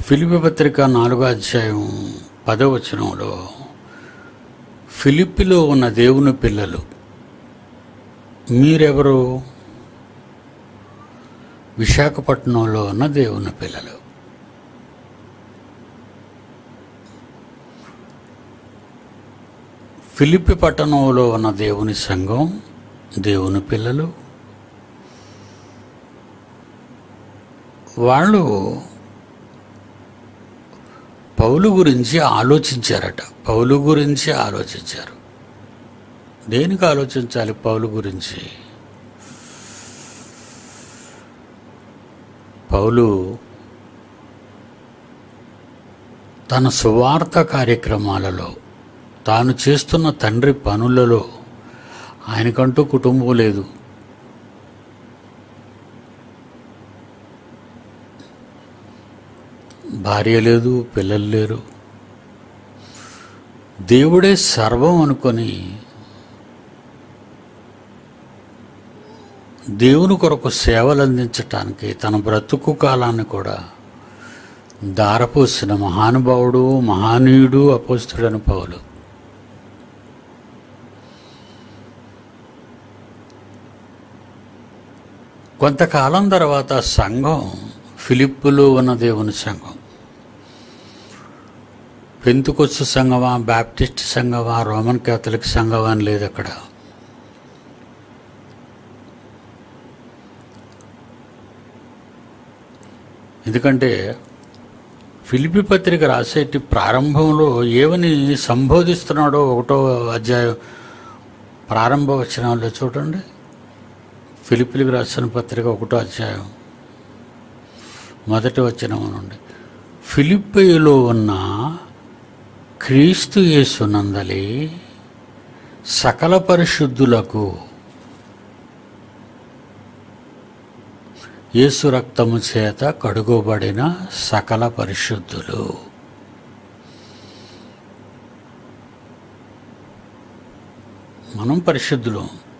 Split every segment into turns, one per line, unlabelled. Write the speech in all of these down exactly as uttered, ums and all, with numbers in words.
ఫిలిప్పీ పత్రిక నాలుగో అధ్యాయం పదో వచనంలో ఫిలిప్పీలో ఉన్న దేవుని పిల్లలు మీరెవరు? విశాఖపట్నంలో ఉన్న దేవుని పిల్లలు. ఫిలిప్పీ పట్టణంలో ఉన్న దేవుని సంఘం, దేవుని పిల్లలు, వాళ్ళు పౌలు గురించి ఆలోచించారట. పౌలు గురించి ఆలోచించారు. దేనికి ఆలోచించాలి పౌలు గురించి? పౌలు తన సువార్త కార్యక్రమాలలో, తాను చేస్తున్న తండ్రి పనులలో ఆయనకంటూ కుటుంబం లేదు. భార్య లేదు, పిల్లలు లేరు. దేవుడే సర్వం అనుకొని దేవుని కొరకు సేవలు అందించటానికి తన బ్రతుకు కాలాన్ని కూడా దారపోసిన మహానుభావుడు, మహానీయుడు, అపోస్తలుడైన పౌలు. కొంతకాలం తర్వాత సంఘం, ఫిలిప్పులో ఉన్న దేవుని సంఘం, పెంతుకొస్తు సంఘమా, బాప్టిస్ట్ సంఘమా, రోమన్ క్యాథలిక్ సంఘమా అని లేదు అక్కడ. ఎందుకంటే ఫిలిప్పీ పత్రిక రాసేటి ప్రారంభంలో ఏమని సంబోధిస్తున్నాడో ఒకటో అధ్యాయం ప్రారంభ వచనాల్లో చూడండి. ఫిలిప్పీలకు రాసిన పత్రిక ఒకటో అధ్యాయం మొదటి వచనం నుండి, ఫిలిప్పీలో ఉన్న క్రీస్తు యేసునందలి సకల పరిశుద్ధులకు యేసు రక్తము చేత కడుగబడిన సకల పరిశుద్ధులు. మనం పరిశుద్ధులు,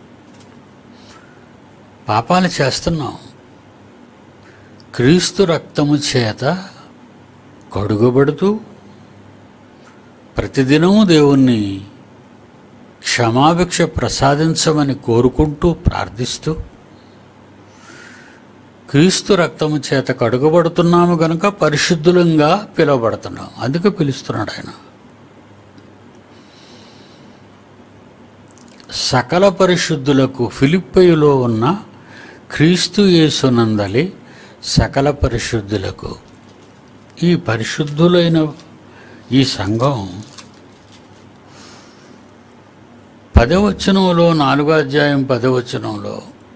పాపాలు చేస్తున్నాం. క్రీస్తు రక్తము చేత కడుగబడుతూ ప్రతిదినము దేవుణ్ణి క్షమాభిక్ష ప్రసాదించమని కోరుకుంటూ ప్రార్థిస్తూ క్రీస్తు రక్తము చేత కడుగబడుతున్నాము గనుక పరిశుద్ధులంగా పిలువబడుతున్నాం. అందుకే పిలుస్తున్నాడు ఆయన. సకల పరిశుద్ధులకు, ఫిలిప్పీలో ఉన్న క్రీస్తు యేసునందలి సకల పరిశుద్ధులకు. ఈ పరిశుద్ధులైన ఈ సంఘం పదవచనంలో, నాలుగో అధ్యాయం పదవచనంలో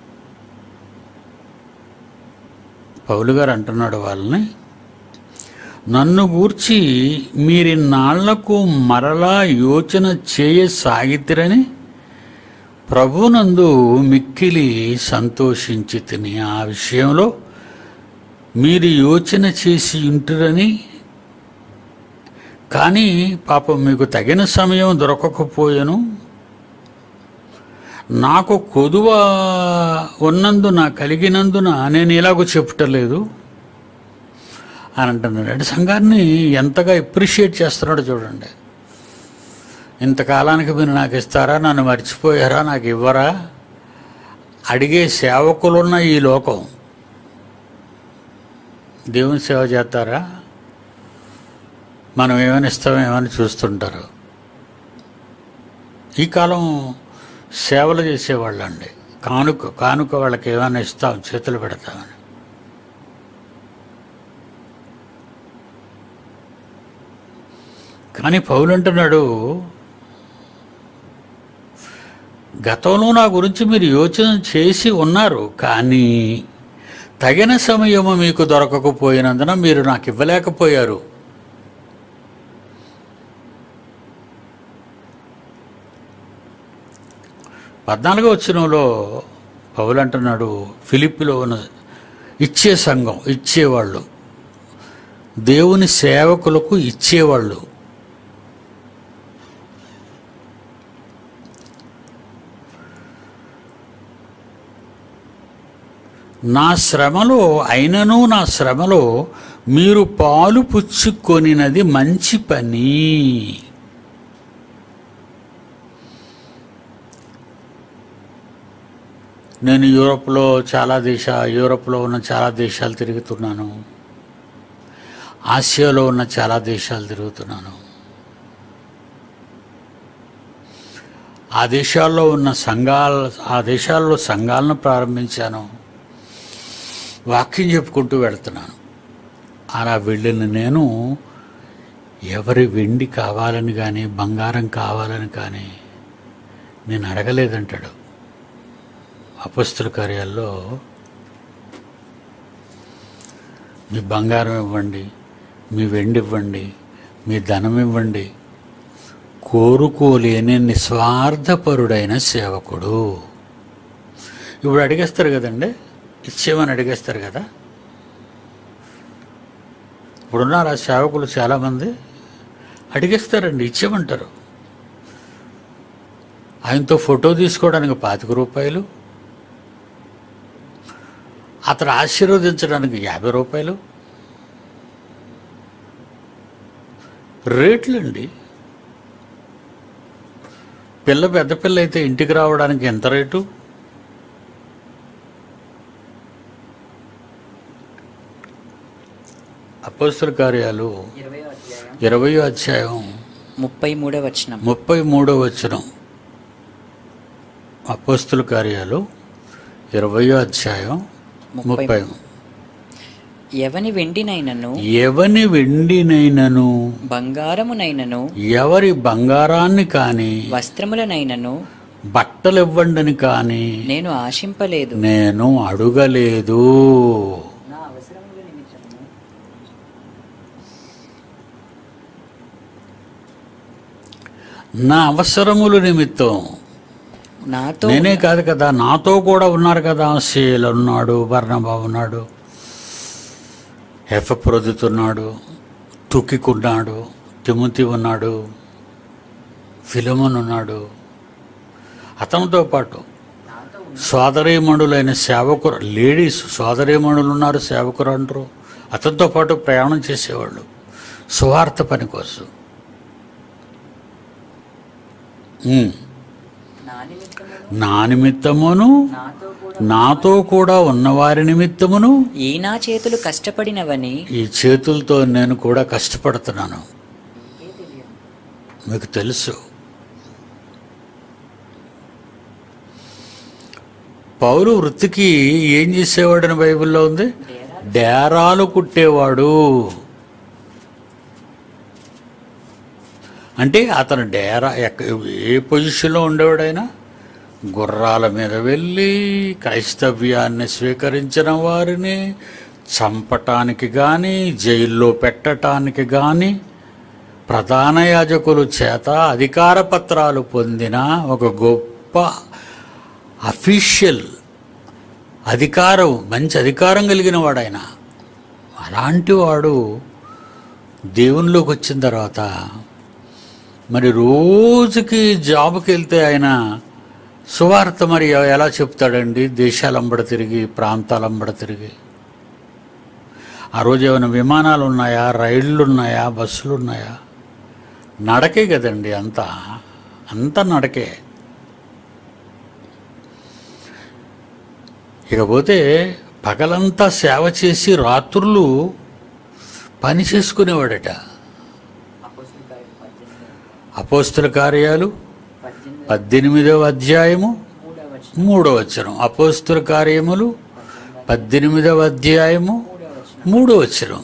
పౌలు గారు అంటున్నాడు వాళ్ళని, నన్ను గూర్చి మీరిన్నాళ్లకు మరలా యోచన చేయసాగితిరని ప్రభునందు మిక్కిలి సంతోషించి తిని, ఆ విషయంలో మీరు యోచన చేసి ఉంటురని, కానీ పాపం మీకు తగిన సమయం దొరకకపోయాను, నాకు కొదువ ఉన్నందున, కలిగినందున నేను ఇలాగో చెప్పుటలేదు అని అంటున్నాడు. అంటే సంఘాన్ని ఎంతగా అప్రిషియేట్ చేస్తున్నాడో చూడండి. ఇంతకాలానికి మీరు నాకు ఇస్తారా, నన్ను మర్చిపోయారా, నాకు ఇవ్వరా అడిగే సేవకులున్న ఈ లోకం దేవుని సేవ చేస్తారా? మనం ఏమని ఇస్తామో ఏమని చూస్తుంటారు. ఈ కాలం సేవలు చేసేవాళ్ళు అండి, కానుక కానుక వాళ్ళకి ఏమైనా ఇస్తాం, చేతులు పెడతామని. కానీ పౌలు అంటున్నాడు, గతంలో నా గురించి మీరు యోచన చేసి ఉన్నారు, కానీ తగిన సమయము మీకు దొరకకపోయినందున మీరు నాకు ఇవ్వలేకపోయారు. పద్నాలుగో వచనంలో పౌలు అంటున్నాడు, ఫిలిప్పీలో ఉన్న ఇచ్చే సంఘం, ఇచ్చేవాళ్ళు, దేవుని సేవకులకు ఇచ్చేవాళ్ళు, నా శ్రమలో అయినను నా శ్రమలో మీరు పాలు పుచ్చుకొనినది మంచి పని. నేను యూరోప్లో చాలా దేశ యూరోప్లో ఉన్న చాలా దేశాలు తిరుగుతున్నాను. ఆసియాలో ఉన్న చాలా దేశాలు తిరుగుతున్నాను. ఆ దేశాల్లో ఉన్న సంఘాల ఆ దేశాల్లో సంఘాలను ప్రారంభించాను. వాక్యం చెప్పుకుంటూ వెళుతున్నాను. అలా వెళ్ళిన నేను ఎవరి వెండి కావాలని కానీ బంగారం కావాలని కానీ నేను అడగలేదంటాడు. అపొస్తల కార్యాల్లో మీ బంగారం ఇవ్వండి, మీ వెండి ఇవ్వండి, మీ ధనం ఇవ్వండి, కోరుకోలేని నిస్వార్థపరుడైన సేవకుడు. ఇప్పుడు అడిగేస్తారు కదండి, ఇచ్చేమని అడిగేస్తారు కదా. ఇప్పుడున్నారు ఆ సేవకులు చాలామంది అడిగేస్తారండి, ఇచ్చేయమంటారు. ఆయనతో ఫోటో తీసుకోవడానికి పాతిక రూపాయలు, అతను ఆశీర్వదించడానికి యాభై రూపాయలు రేట్లండి. పిల్ల పెద్ద పిల్ల అయితే ఇంటికి రావడానికి ఎంత రేటు? అపొస్తల కార్యాలు ఇరవయో అధ్యాయం
ముప్పై మూడవ వచనం.
ముప్పై మూడో వచనం. అపొస్తల కార్యాలు ఇరవయో అధ్యాయం ముప్పై.
ఎవని వెండినైనను
ఎవని వెండినైనను
బంగారమునైనను
ఎవరి బంగారాన్ని కాని
వస్త్రములనైనను
బట్టలు ఇవ్వండిని కాని
నేను ఆశింపలేదు.
నేను అడుగలేదు.
నా అవసరముల నిమిత్తము
నా అవసరముల నిమిత్తం
నాతో
నేనే కాదు కదా, నాతో కూడా ఉన్నారు కదా. శీల ఉన్నాడు, బర్నబా ఉన్నాడు, ఎఫ్రొదితు, తుకికున్నాడు, తిమోతి ఉన్నాడు, ఫిలెమోను ఉన్నాడు. అతనితో పాటు సోదరీమణులైన సేవకురు, లేడీస్ సోదరీమణులు ఉన్నారు, సేవకురు అంటారు. అతనితో పాటు ప్రయాణం చేసేవాళ్ళు సువార్త పని కోసం. నా నిమిత్తమును నాతో కూడా ఉన్నవారి నిమిత్తమును
ఈ నా చేతులు కష్టపడినవని,
ఈ చేతులతో నేను కూడా కష్టపడుతున్నాను. మీకు తెలుసు, పౌలు వృత్తికి ఏం చేసేవాడని బైబిల్లో ఉంది? డేరాలు కుట్టేవాడు. అంటే అతను డేరా ఏ పొజిషన్లో ఉండేవాడైనా గుర్రాల మీద వెళ్ళి క్రైస్తవ్యాన్ని స్వీకరించిన వారిని చంపటానికి కానీ జైల్లో పెట్టడానికి కానీ ప్రధాన యాజకుల చేత అధికార పత్రాలు పొందిన ఒక గొప్ప అఫీషియల్ అధికారం, మంచి అధికారం కలిగిన వాడు ఆయన. అలాంటి వాడు దేవునిలోకి వచ్చిన తర్వాత మరి రోజుకి జాబ్కి వెళ్తే ఆయన సువార్త మరి ఎలా చెప్తాడండి? దేశాలంబడ తిరిగి, ప్రాంతాలంబడ తిరిగి. ఆ రోజు ఏమైనా విమానాలు ఉన్నాయా, రైళ్ళు ఉన్నాయా, బస్సులు ఉన్నాయా? నడకే కదండి, అంతా అంతా నడకే. ఇకపోతే పగలంతా సేవ చేసి రాత్రులు పని చేసుకునేవాడట. అపోస్తల కార్యాలు పద్దెనిమిదవ అధ్యాయము మూడవ వచనం. అపోస్తల కార్యములు పద్దెనిమిదవ అధ్యాయము మూడవ వచనం.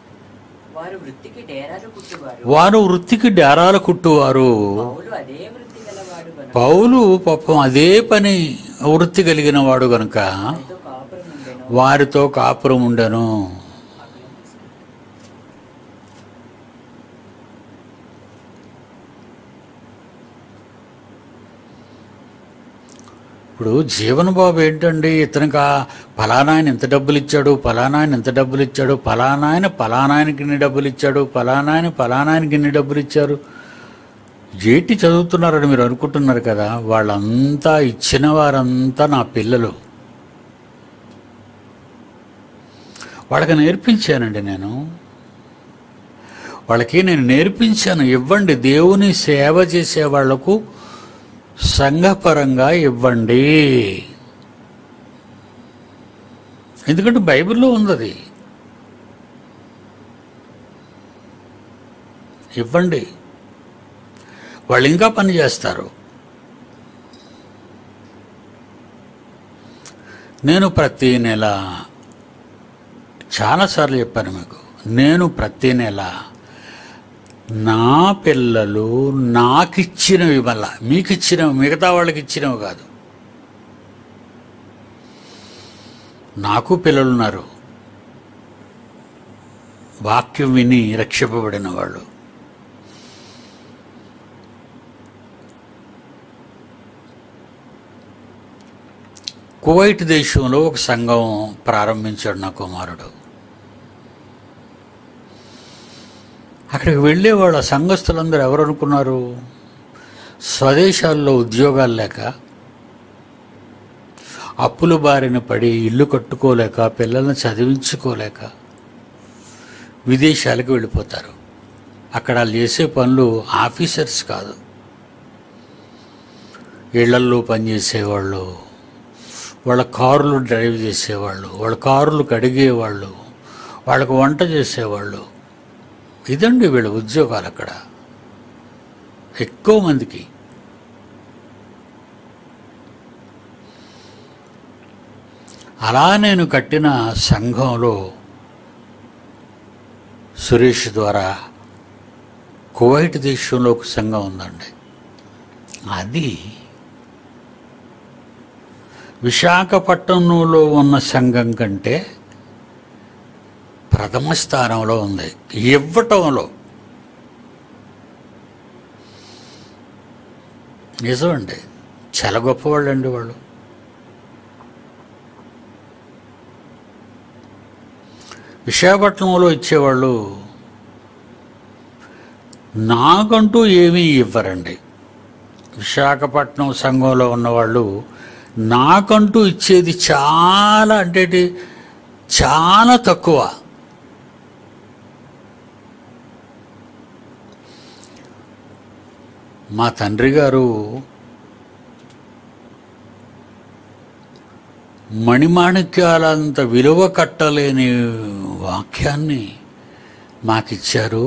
వారు వృత్తికి డేరాలు కుట్టువారు. పౌలు పాపం అదే పని వృత్తి కలిగిన వాడు గనుక వారితో కాపురం ఉండెను. ఇప్పుడు జీవన్ బాబు ఏంటండి, ఇతనికి ఫలానా ఆయన ఎంత డబ్బులు ఇచ్చాడు, ఫలానా ఆయన ఎంత డబ్బులు ఇచ్చాడు, ఫలానా ఆయన ఫలానాయనకి ఇన్ని డబ్బులు ఇచ్చాడు, ఫలానా ఆయన ఫలానాయనకి ఇన్ని డబ్బులు ఇచ్చారు. జేటి చదువుతున్నారని మీరు అనుకుంటున్నారు కదా. వాళ్ళంతా ఇచ్చిన వారంతా నా పిల్లలు. వాళ్ళకి నేర్పించానండి నేను. వాళ్ళకి నేను నేర్పించాను, ఇవ్వండి, దేవుని సేవ చేసే వాళ్లకు సంఘపరంగా ఇవ్వండి. ఎందుకంటే బైబిల్లో ఉంది అది. ఇవ్వండి, వాళ్ళు ఇంకా పని చేస్తారు. నేను ప్రతి నెల చాలాసార్లు చెప్పాను మీకు, నేను ప్రతి నెల నా పిల్లలు నాకిచ్చినవి, మళ్ళా మీకు ఇచ్చినవి, మిగతా వాళ్ళకి ఇచ్చినవి కాదు. నాకు పిల్లలు ఉన్నారు, వాక్యం విని రక్షింపబడిన వాళ్ళు. కువైట్ దేశంలో ఒక సంఘం ప్రారంభించాడు నా కుమారుడు. అక్కడికి వెళ్ళేవాళ్ళు ఆ సంఘస్థులందరూ ఎవరు అనుకున్నారు? స్వదేశాల్లో ఉద్యోగాలు లేక, అప్పుల బారిన పడి, ఇల్లు కట్టుకోలేక, పిల్లల్ని చదివించుకోలేక విదేశాలకు వెళ్ళిపోతారు. అక్కడ వాళ్ళు చేసే పనులు ఆఫీసర్స్ కాదు, ఇళ్లల్లో పనిచేసేవాళ్ళు, వాళ్ళ కారులు డ్రైవ్ చేసేవాళ్ళు, వాళ్ళ కారులు కడిగేవాళ్ళు, వాళ్ళకు వంట చేసేవాళ్ళు. ఇదండి వీళ్ళ ఉద్యోగాలు అక్కడ ఎక్కువ మందికి. అలా నేను కట్టిన సంఘంలో సురేష్ ద్వారా కువైట్ దేశంలో ఒక సంఘం ఉందండి. అది విశాఖపట్నంలో ఉన్న సంఘం కంటే ప్రథమ స్థానంలో ఉంది ఇవ్వటంలో. నిజమండి, చాలా గొప్పవాళ్ళు అండి వాళ్ళు. విశాఖపట్నంలో ఇచ్చేవాళ్ళు నాకంటూ ఏమీ ఇవ్వరండి. విశాఖపట్నం సంఘంలో ఉన్నవాళ్ళు నాకంటూ ఇచ్చేది చాలా, అంటే చాలా తక్కువ. మా తండ్రి గారు మణిమాణిక్యాలంత విలువ కట్టలేని వాక్యాన్ని మాకిచ్చారు.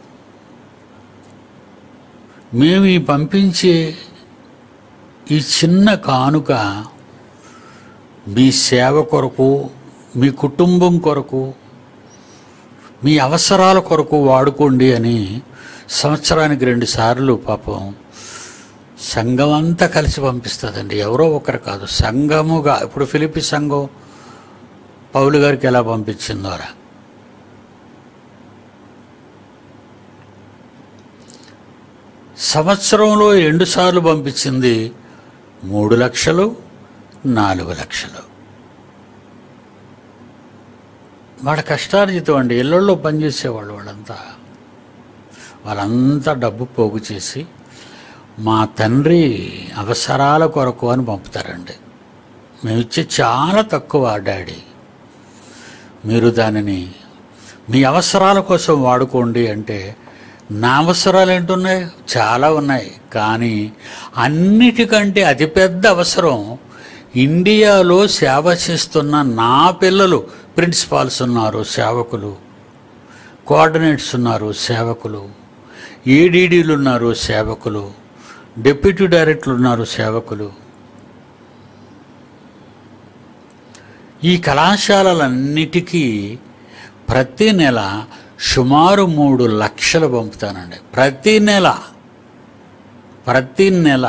మేము ఈ పంపించే ఈ చిన్న కానుక మీ సేవ కొరకు, మీ కుటుంబం కొరకు, మీ అవసరాల కొరకు వాడుకోండి అని సంవత్సరానికి రెండు సార్లు పాపం సంఘం అంతా కలిసి పంపిస్తుందండి. ఎవరో ఒకరు కాదు, సంఘముగా. ఇప్పుడు ఫిలిప్పి సంఘం పౌలు గారికి ఎలా పంపించిందోరా. సంవత్సరంలో రెండు సార్లు పంపించింది మూడు లక్షలు నాలుగు లక్షలు. వాళ్ళ కష్టార్జితం అండి. ఇళ్ళల్లో పనిచేసేవాళ్ళు వాళ్ళంతా వాళ్ళంతా డబ్బు పోగు చేసి మా తండ్రి అవసరాల కొరకు అని పంపుతారండి. మేము ఇచ్చే చాలా తక్కువ డాడీ, మీరు దానిని మీ అవసరాల కోసం వాడుకోండి అంటే, నా అవసరాలు ఏంటున్నాయి? చాలా ఉన్నాయి. కానీ అన్నిటికంటే అతిపెద్ద అవసరం ఇండియాలో సేవ చేస్తున్న నా పిల్లలు. ప్రిన్సిపాల్స్ ఉన్నారు, సేవకులు, కోఆర్డినేట్స్ ఉన్నారు, సేవకులు, ఏడీడీలు ఉన్నారు, సేవకులు, డిప్యూటీ డైరెక్టర్లు ఉన్నారు, సేవకులు. ఈ కళాశాలలన్నిటికీ ప్రతి నెల సుమారు మూడు లక్షలు పంపుతానండి. ప్రతి నెల ప్రతి నెల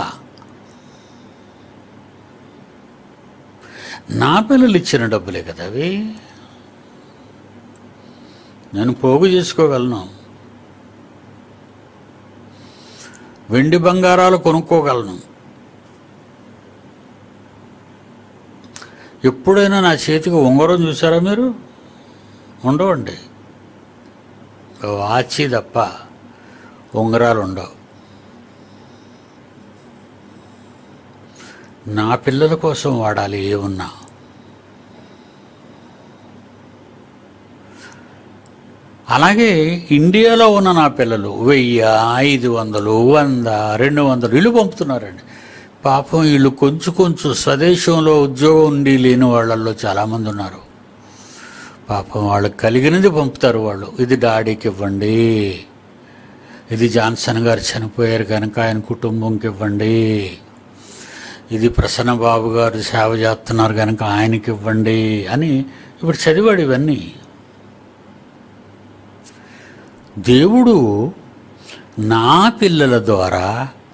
నా పిల్లలు ఇచ్చిన డబ్బులే కదా అవి. నేను పోగు చేసుకోగలను, వెండి బంగారాలు కొనుక్కోగలను. ఎప్పుడైనా నా చేతికి ఉంగరం చూసారా మీరు? ఉండవండి. వాచి తప్ప ఉంగరాలు ఉండవు. నా పిల్లల కోసం వాడాలి ఏమున్నా. అలాగే ఇండియాలో ఉన్న నా పిల్లలు వెయ్యి ఐదు వందలు వంద రెండు వందలు ఇల్లు పంపుతున్నారండి. పాపం వీళ్ళు కొంచెం కొంచెం స్వదేశంలో ఉద్యోగం ఉండి లేని వాళ్ళల్లో చాలామంది ఉన్నారు. పాపం వాళ్ళకి కలిగినది పంపుతారు. వాళ్ళు ఇది డాడీకి ఇవ్వండి, ఇది జాన్సన్ గారు చనిపోయారు కనుక ఆయన కుటుంబంకి ఇవ్వండి, ఇది ప్రసన్న బాబు గారు సేవ చేస్తున్నారు కనుక ఆయనకి ఇవ్వండి అని ఇప్పుడు చదివాడు ఇవన్నీ. దేవుడు నా పిల్లల ద్వారా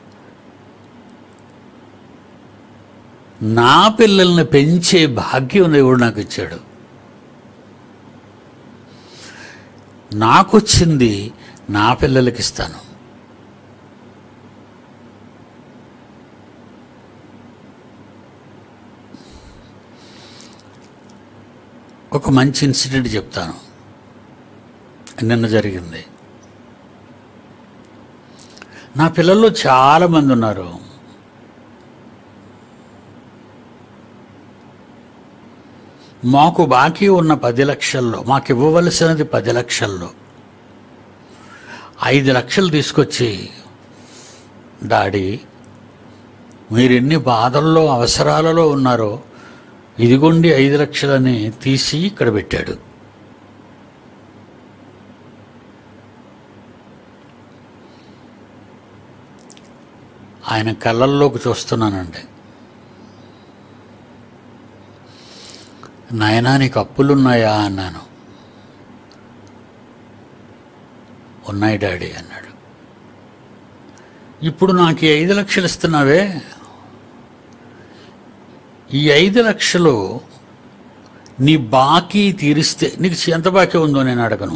నా పిల్లల్ని పెంచే భాగ్యం దేవుడు నాకు ఇచ్చాడు. నాకొచ్చింది నా పిల్లలకి ఇస్తాను. ఒక మంచి ఇన్సిడెంట్ చెప్తాను. నిన్న జరిగింది. నా పిల్లల్లో చాలామంది ఉన్నారు. మాకు బాకీ ఉన్న పది లక్షల్లో, మాకు ఇవ్వవలసినది పది లక్షల్లో ఐదు లక్షలు తీసుకొచ్చి, డాడీ మీరు ఎన్ని బాధల్లో అవసరాలలో ఉన్నారో ఇదిగోండి ఐదు లక్షలని తీసి ఇక్కడ పెట్టాడు. ఆయన కళ్ళల్లోకి చూస్తున్నానండి. నాయనా నీకు అప్పులున్నాయా అన్నాను. ఉన్నాయి డాడీ అన్నాడు. ఇప్పుడు నాకు ఈ ఐదు లక్షలు ఇస్తున్నావే, ఈ ఐదు లక్షలు నీ బాకీ తీరిస్తే, నీకు ఎంత బాకీ ఉందో నేను అడగను,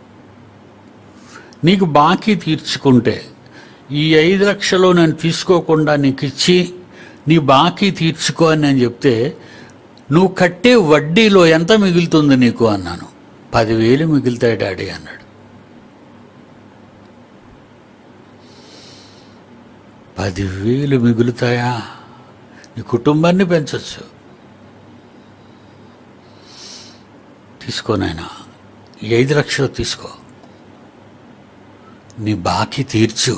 నీకు బాకీ తీర్చుకుంటే ఈ ఐదు లక్షలు నేను తీసుకోకుండా నీకు ఇచ్చి నీ బాకీ తీర్చుకో అని నేను చెప్తే నువ్వు కట్టే వడ్డీలో ఎంత మిగులుతుంది నీకు అన్నాను. పదివేలు మిగులుతాయి డాడీ అన్నాడు. పదివేలు మిగులుతాయా? నీ కుటుంబాన్ని పెంచవచ్చు. తీసుకో నాయనా, ఈ ఐదు లక్షలు తీసుకో, నీ బాకీ తీర్చు.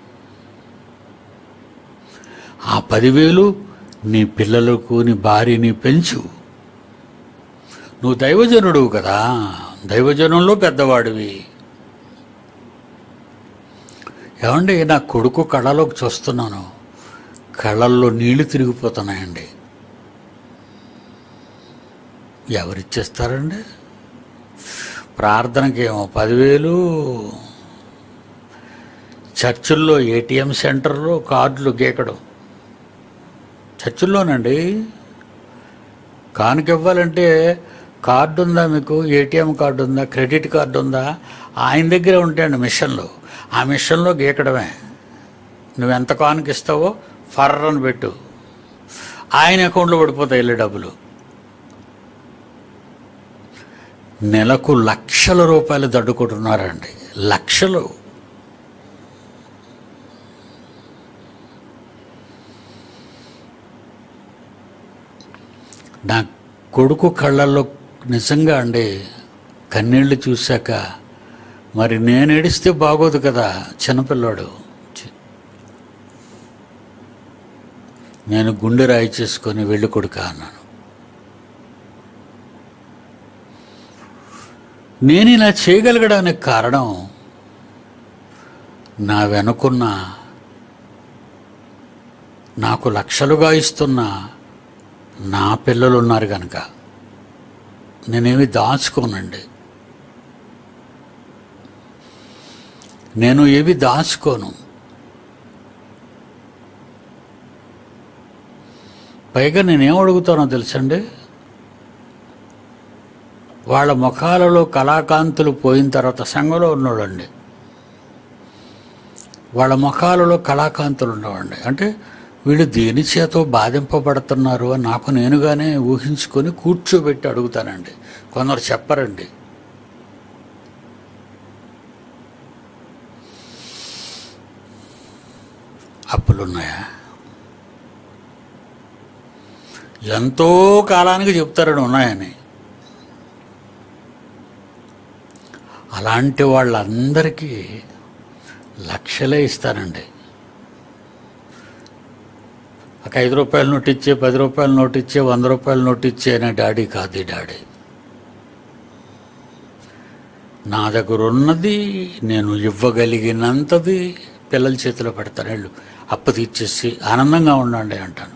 ఆ పదివేలు నీ పిల్లలకు నీ భార్యని పెంచు. నువ్వు దైవజనుడు కదా, దైవజనంలో పెద్దవాడివి. ఏమండి, నా కొడుకు కళ్ళలోకి చూస్తున్నాను, కళ్ళల్లో నీళ్లు తిరిగిపోతున్నాయండి. ఎవరిచ్చేస్తారండి? ప్రార్థనకి ఏమో పదివేలు, చర్చిల్లో ఏటీఎం సెంటర్లో కార్డులు గీకడం. చర్చిల్లోనండి కానుక ఇవ్వాలంటే కార్డు ఉందా మీకు? ఏటీఎం కార్డు ఉందా? క్రెడిట్ కార్డు ఉందా? ఆయన దగ్గర ఉంటాయండి మిషన్లు. ఆ మిషన్లో గీకడమే. నువ్వెంత కానుక ఇస్తావో ఫర్రని పెట్టు, ఆయన అకౌంట్లో పడిపోతాయి వెళ్ళే డబ్బులు. నెలకు లక్షల రూపాయలు దడ్డుకుంటున్నారండి, లక్షలు. నా కొడుకు కళ్ళల్లో నిజంగా అండి కన్నీళ్ళు చూశాక, మరి నేను ఏడిస్తే బాగోదు కదా, చిన్నపిల్లాడు. నేను గుండె రాయి చేసుకొని వెళ్ళి కొడుక అన్నాను. నేను ఇలా చేయగలగడానికి కారణం నా వెనుకున్న, నాకు లక్షలుగా ఇస్తున్న నా పిల్లలు ఉన్నారు కనుక. నేనేమి దాచుకోనండి, నేను ఏవి దాచుకోను. పైగా నేనేం అడుగుతానో తెలుసండి, వాళ్ళ ముఖాలలో కళాకాంతులు పోయిన తర్వాత, సంఘంలో ఉన్నోళ్ళండి, వాళ్ళ ముఖాలలో కళాకాంతులు ఉండవండి. అంటే వీళ్ళు దేని చేతో బాధింపబడుతున్నారు అని నాకు నేనుగానే ఊహించుకొని కూర్చోబెట్టి అడుగుతానండి. కొందరు చెప్పరండి. అప్పులున్నాయా? ఎంతో కాలానికి చెప్తారని ఉన్నాయని. అలాంటి వాళ్ళందరికీ లక్షలే ఇస్తానండి. ఒక ఐదు రూపాయల నోటు ఇచ్చే, పది రూపాయల నోటు ఇచ్చే, వంద రూపాయల నోటు ఇచ్చే అనే డాడీ కాదు ఈ డాడీ. నా దగ్గర ఉన్నది నేను ఇవ్వగలిగినంతది పిల్లల చేతిలో పెడతాను, వీళ్ళు అప్పు తీర్చేసి ఆనందంగా ఉండండి అంటాను.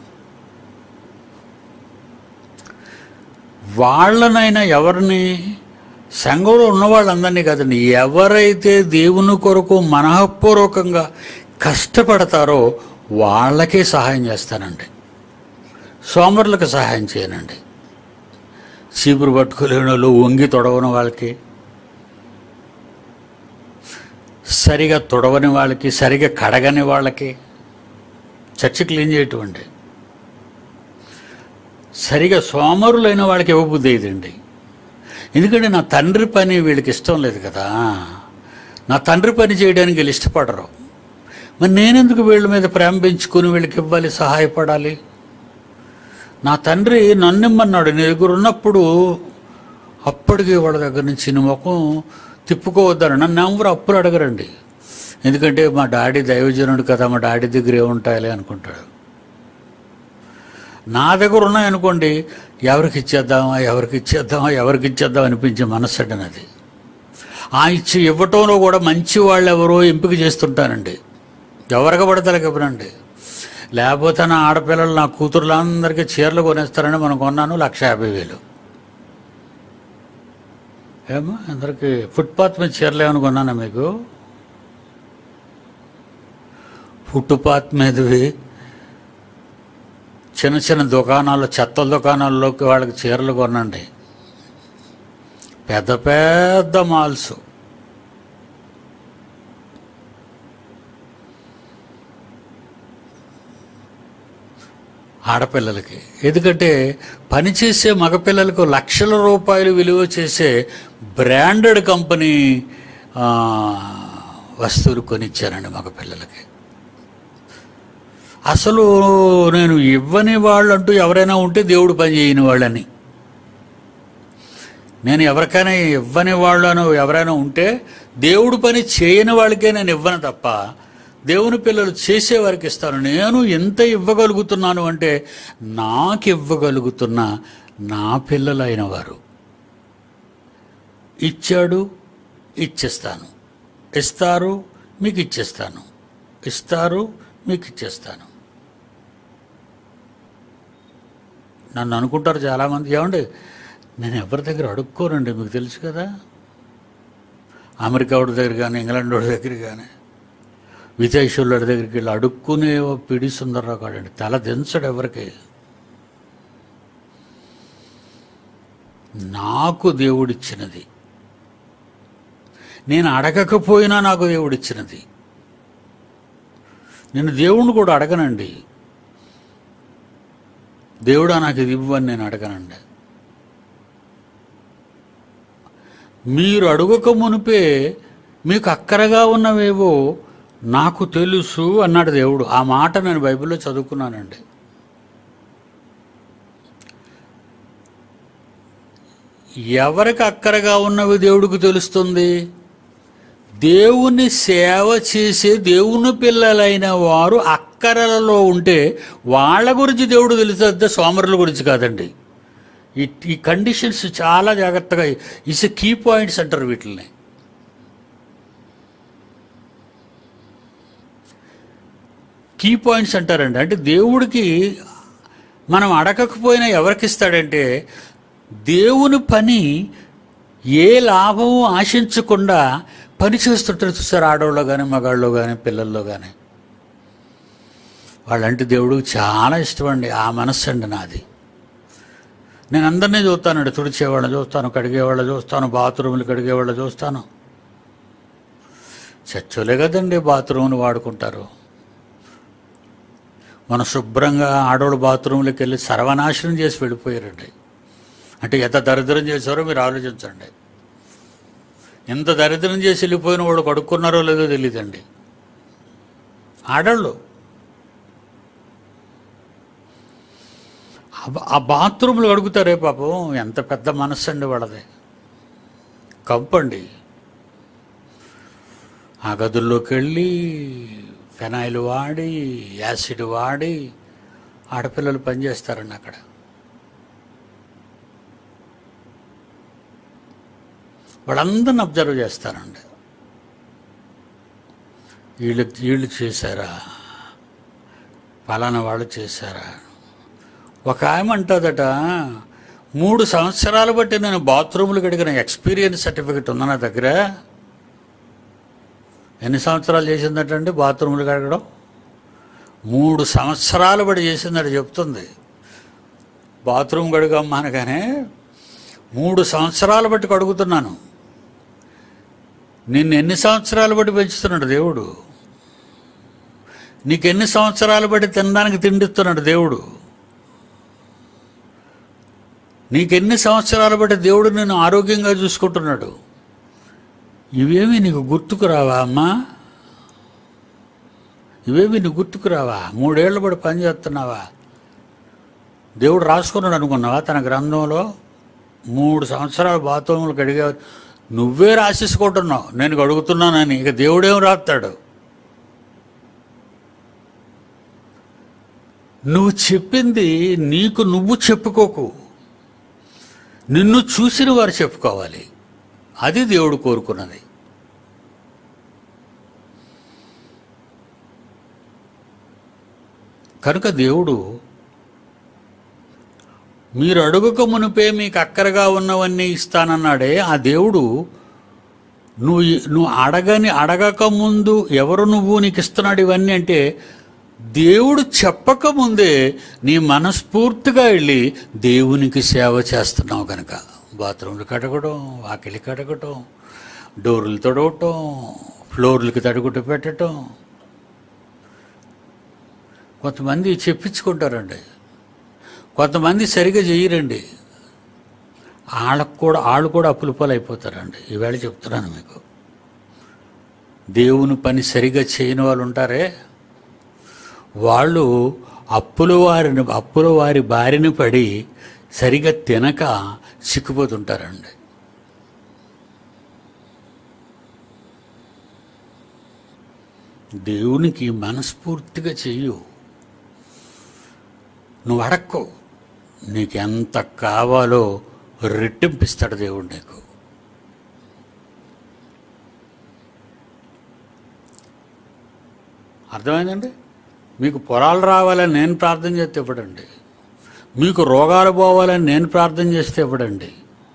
వాళ్ళనైనా ఎవరిని, సంఘంలో ఉన్న వాళ్ళందరినీ కాదండి, ఎవరైతే దేవుని కొరకు మనఃపూర్వకంగా కష్టపడతారో వాళ్ళకే సహాయం చేస్తానండి. సోమరులకు సహాయం చేయనండి. చీపురు పట్టుకోలేని వాళ్ళు, వంగి తొడవని వాళ్ళకి, సరిగా తొడవని వాళ్ళకి, సరిగా కడగని వాళ్ళకి చర్చి క్లీన్ చేయటండి. సరిగా సోమరులైన వాళ్ళకి ఇవ్వబుద్ధి అయ్యిందండి. ఎందుకంటే నా తండ్రి పని వీళ్ళకి ఇష్టం లేదు కదా, నా తండ్రి పని చేయడానికి వీళ్ళు ఇష్టపడరు. మరి నేనెందుకు వీళ్ళ మీద ప్రేమ పెంచుకొని వీళ్ళకి ఇవ్వాలి, సహాయపడాలి? నా తండ్రి నన్ను ఇమ్మన్నాడు, నీ దగ్గర ఉన్నప్పుడు అప్పటికి వాళ్ళ దగ్గర నుంచి నీ ముఖం తిప్పుకోవద్దని. నన్ను ఎవరు అప్పులు అడగరండి, ఎందుకంటే మా డాడీ దైవజనుడు కదా, మా డాడీ దగ్గర ఏముంటాయిలే అనుకుంటాడు. నా దగ్గర ఉన్నాయనుకోండి, ఎవరికి ఇచ్చేద్దామా ఎవరికి ఇచ్చేద్దామా ఎవరికి ఇచ్చేద్దాం అనిపించే మనస్సు అండి నాది. ఆ ఇచ్చి ఇవ్వటంలో కూడా మంచి వాళ్ళు ఎవరో ఎంపిక చేస్తుంటానండి, ఎవరికి పడతానికి ఇవ్వనండి. లేకపోతే నా ఆడపిల్లలు, నా కూతురులందరికీ చీరలు కొనేస్తారని మనం కొన్నాను లక్ష యాభై వేలు. ఏమో అందరికీ ఫుట్పాత్ మీద చీరలు ఏమని కొన్నానా మీకు? ఫుట్పాత్ మీదవి చిన్న చిన్న దుకాణాలు, చెత్తల దుకాణాల్లోకి వాళ్ళకి చీరలు కొనండి. పెద్ద పెద్ద మాల్స్, ఆడపిల్లలకి. ఎందుకంటే పనిచేసే మగపిల్లలకు లక్షల రూపాయలు విలువ చేసే బ్రాండెడ్ కంపెనీ వస్తువులు కొనిచ్చానండి మగపిల్లలకి. అసలు నేను ఇవ్వని వాళ్ళు అంటూ ఎవరైనా ఉంటే దేవుడు పని చేయని వాళ్ళని. నేను ఎవరికైనా ఇవ్వని వాళ్ళను ఎవరైనా ఉంటే దేవుడు పని చేయని వాళ్ళకే నేను ఇవ్వను తప్ప, దేవుని పిల్లలు చేసేవారికి ఇస్తాను. నేను ఎంత ఇవ్వగలుగుతున్నాను అంటే, నాకు ఇవ్వగలుగుతున్న నా పిల్లలైన వారు. ఇచ్చాడు ఇచ్చేస్తాను, ఇస్తారు మీకు ఇచ్చేస్తాను, ఇస్తారు మీకు ఇచ్చేస్తాను. నన్ను అనుకుంటారు చాలామంది, ఏమండి నేను ఎవరి దగ్గర అడుక్కోనండి, మీకు తెలుసు కదా. అమెరికా వాడి దగ్గర కానీ, ఇంగ్లాండ్ వాడి దగ్గర కానీ, విదేశీయుల దగ్గరికి వెళ్ళి అడుక్కునే పిడి సుందర్రావు కాడండి, తల దించడు ఎవరికి. నాకు దేవుడిచ్చినది, నేను అడగకపోయినా నాకు దేవుడిచ్చినది. నేను దేవుణ్ణి కూడా అడగనండి, దేవుడా నాకు ఇది ఇవ్వని నేను అడగనండి. మీరు అడుగక మునిపే మీకు అక్కరగా ఉన్నవేవో నాకు తెలుసు అన్నాడు దేవుడు. ఆ మాట నేను బైబిల్లో చదువుకున్నానండి. ఎవరికి అక్కరగా ఉన్నవి దేవుడికి తెలుస్తుంది? దేవుని సేవ చేసే దేవుని పిల్లలైన వారు అక్కరలలో ఉంటే వాళ్ళ గురించి దేవుడు తెలుస్తుంది, సోమరుల గురించి కాదండి. ఈ ఈ కండిషన్స్ చాలా జాగ్రత్తగా, ఇస్ కీ పాయింట్స్ అంటారు వీటిని. కీ పాయింట్స్ అంటారండి. అంటే దేవుడికి మనం అడగకపోయినా ఎవరికి ఇస్తాడంటే, దేవుని పని ఏ లాభము ఆశించకుండా పని చేస్తుంటారు చూస్తారు, ఆడవాళ్ళు కానీ మగాళ్ళు కానీ పిల్లల్లో కానీ. వాళ్ళంటే దేవుడికి చాలా ఇష్టం అండి. ఆ మనస్సు అండి నాది. నేను అందరినీ చూస్తానండి, తుడిచేవాళ్ళని చూస్తాను, కడిగేవాళ్ళని చూస్తాను, బాత్రూములు కడిగేవాళ్ళని చూస్తాను. చర్చలే కదండి బాత్రూమ్ని వాడుకుంటారు. మన శుభ్రంగా ఆడవాళ్ళు బాత్రూంలోకి వెళ్ళి సర్వనాశనం చేసి వెళ్ళిపోయారండి. అంటే ఎంత దరిద్రం చేశారో మీరు ఆలోచించండి. ఎంత దరిద్రం చేసి వెళ్ళిపోయిన వాడు కడుక్కున్నారో లేదో తెలియదండి. ఆడవాళ్ళు ఆ బాత్రూంలు కడుగుతారే పాపం, ఎంత పెద్ద మనస్సు అండి వాళ్ళది. కంపండి. ఆ గదుల్లోకి వెళ్ళి ఫెనాయిల్ వాడి యాసిడ్ వాడి ఆడపిల్లలు పనిచేస్తారండి అక్కడ. వాళ్ళందరిని అబ్జర్వ్ చేస్తారండి. వీళ్ళు వీళ్ళు చేశారా, పలానా వాళ్ళు చేశారా. ఒక ఆమె అంటుందట, మూడు సంవత్సరాలు బట్టి నేను బాత్రూములు కడిగిన ఎక్స్పీరియన్స్ సర్టిఫికెట్ ఉంది నా దగ్గర. ఎన్ని సంవత్సరాలు చేసిందటండి బాత్రూములు కడగడం? మూడు సంవత్సరాలు బట్టి చేసిందట చెప్తుంది. బాత్రూమ్ కడుగమ్మా అనగానే మూడు సంవత్సరాలు బట్టి కడుగుతున్నాను. నిన్ను ఎన్ని సంవత్సరాలు బట్టి పెంచుతున్నాడు దేవుడు? నీకెన్ని సంవత్సరాలు బట్టి తినడానికి తిండిస్తున్నాడు దేవుడు? నీకెన్ని సంవత్సరాలు బట్టి దేవుడు నిన్ను ఆరోగ్యంగా చూసుకుంటున్నాడు? ఇవేమి నీకు గుర్తుకు రావా అమ్మా? ఇవేమి నీకు గుర్తుకు రావా? మూడేళ్ల బట్టి పని చేస్తున్నావా? దేవుడు రాసుకున్నాడు అనుకున్నావా తన గ్రంథంలో? మూడు సంవత్సరాలు బాత్రూములు కడిగా నువ్వే రాసేసుకుంటున్నావు నేను కడుగుతున్నానని. ఇక దేవుడేం రాస్తాడు? నువ్వు చెప్పింది నీకు నువ్వు చెప్పుకోకు, నిన్ను చూసిన వారు చెప్పుకోవాలి. అది దేవుడు కోరుకున్నది. కనుక దేవుడు మీరు అడుగక మునిపే మీకు అక్కరగా ఉన్నవన్నీ ఇస్తానన్నాడే, ఆ దేవుడు నువ్వు నువ్వు అడగని అడగక ముందు ఎవరు నువ్వు నీకు ఇస్తున్నాడు ఇవన్నీ అంటే, దేవుడు చెప్పకముందే నీ మనస్ఫూర్తిగా వెళ్ళి దేవునికి సేవ చేస్తున్నావు కనుక. బాత్రూమ్లు కడగడం, వాకిలి కడగటం, డోర్లు తొడవటం, ఫ్లోర్లకి తడుగుట్టు పెట్టడం. కొంతమంది చెప్పించుకుంటారండి, కొంతమంది సరిగా చేయరండి. వాళ్ళకు కూడా వాళ్ళు కూడా అప్పుల పాలు అయిపోతారండి. ఈవేళ చెప్తున్నాను మీకు, దేవుని పని సరిగా చేయని వాళ్ళు ఉంటారే, వాళ్ళు అప్పుల వారిని అప్పుల వారి బారిన పడి సరిగా తినక చిక్కుపోతుంటారండి. దేవునికి మనస్ఫూర్తిగా చెయ్యు. నువ్వు అడక్కో, నీకు ఎంత కావాలో రెట్టింపిస్తాడు దేవుడు నీకు. అర్థమైందండి? మీకు పొలాలు రావాలని నేను ప్రార్థన చేస్తే ఇవ్వడండి. మీకు రోగాలు పోవాలని నేను ప్రార్థన చేస్తే ఇవ్వడండి.